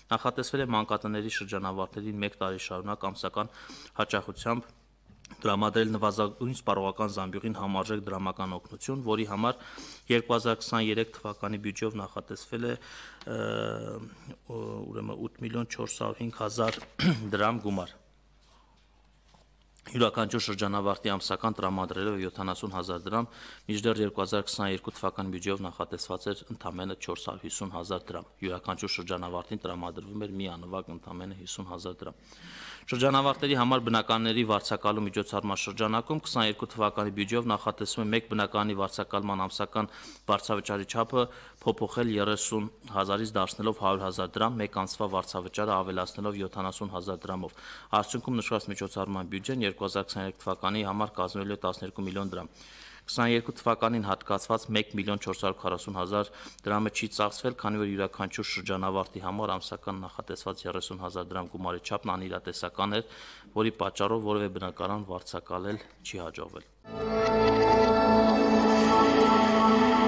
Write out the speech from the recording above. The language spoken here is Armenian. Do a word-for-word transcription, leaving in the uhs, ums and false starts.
Նախատեսվել է մանկատների շրջանավարտներին մեկ տարի շարունակ ամսական հաճախությամբ տրամադրել նվազագույն սպառողական զամբյուղին համարժեք դրամական օգնություն, որի համար երկու հազար քսաներեք թվականի բյուջեով նախատեսվել է ուրեմն ութ միլիոն չորս հարյուր հինգ հազար դրամ գումար։ Յուրաքանչյուր շրջանավարտի ամսական տրամադրելով յոթանասուն հազար դրամ, մինչդեռ երկու հազար քսաներկու թվականի բյուջեով նախատեսված էր ընդամենը չորս հարյուր հիսուն հազար դրամ։ Յուրաքանչյուր շրջանավարտին տրամադրվում էր մի անվագ ընդամենը հիսուն հազար դրամ։ Շրջանավարտների համար բնակարանների վարձակալու միջոցառման շրջանակում քսաներկու թվականի բյուջեով նախատեսվում է մեկ բնակարանի վարձակալման ամսական վարձավճարի չափը փոփոխել երեսուն հազարից դարձնելով հարյուր հազար դրամ, մեկ ամսվա վարձավճարը ավելացնելով յոթանասուն հազար դրամով։ Արդյունքում նշված միջոցառման բյուջեն երկու հազար քսաներեք թվականի համար կազմելու է տասներկու միլիոն դրամ։ քսաներկու թվականին հատկացված մեկ միլիոն չորս հարյուր քառասուն հազար դրամը չի ծախսվել, քանի որ յուրաքանչյուր շրջանավարտի համար ամսական նախատեսված երեսուն հազար դրամ գումարի չափն անիրատեսական էր, որի պատճառով որևէ բնակարան վարձակալել չի հաջողվել։